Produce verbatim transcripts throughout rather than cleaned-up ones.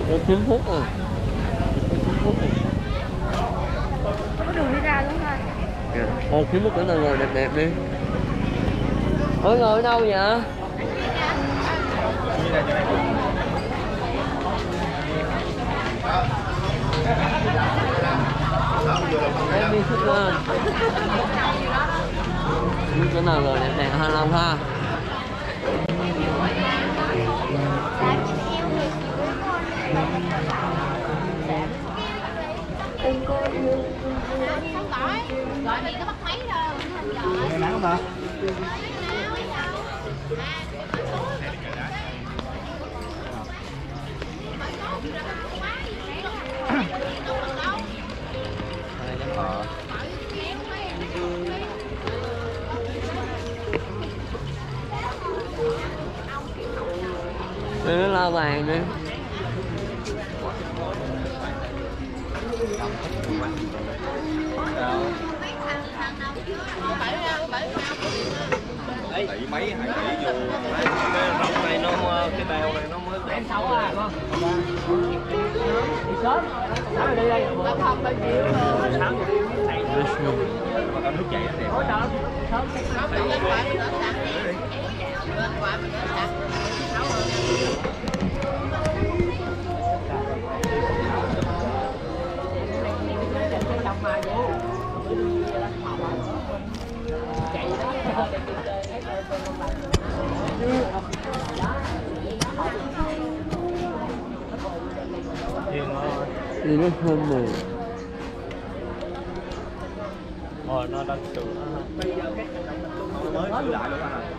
Có chín phút rồi. chín phút rồi. Có đường đi ra luôn thôi. Dạ. Thôi chín phút nữa ngồi đẹp đẹp đi. Ôi ngồi ở đâu vậy? Em đi sức lên. Những chỗ nào rồi đẹp đẹp hơn không ha? Gọi mày có bắt máy đâu. Nghe nắng không ta? Để nó la vàng đi. Tỷ mấy hai tỷ vô cái rộng này nó cái bèo này nó mới đẹp xấu à con. Đi sớm. Sáng đi đây. Không bao nhiêu. Sáng này mà có nước chảy nó đẹp. Hỗ trợ sớm. Sớm đi lên quả mình ở sẵn đi. Lên quả mình ở sẵn. Trong mai vô. Chạy đó. Đi nó thơm này. Ờ nó đang sửa. Bây giờ cái mới sửa lại luôn anh.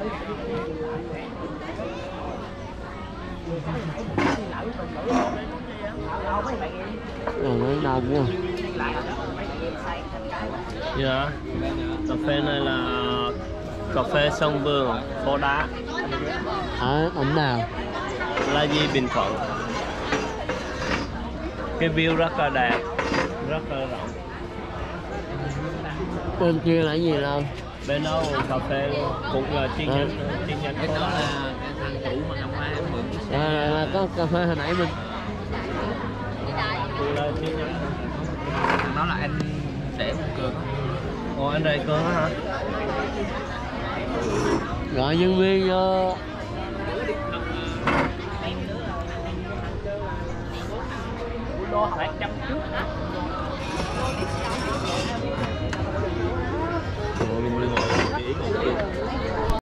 Rồi nó đau quá. Dạ. Cà phê này là cà phê Sông Vương, phố đá. Ở tỉnh nào? La Di, Bình Thuận. Cái view rất là đẹp, rất là rộng. Bên kia là gì đâu? Bên đó cà phê cũng là chi nhánh, chi nhánh. Cái đó là cái thằng chủ mà năm ngoái em mượn. À, là, là có cà phê hồi nãy mình. Cũng là chi nhánh. Thằng đó là anh để một cường. Ồ anh Rầy Cường hả? Gọi nhân viên vô. Đô phải trăm trước hả? Ngồi luôn đi ngồi.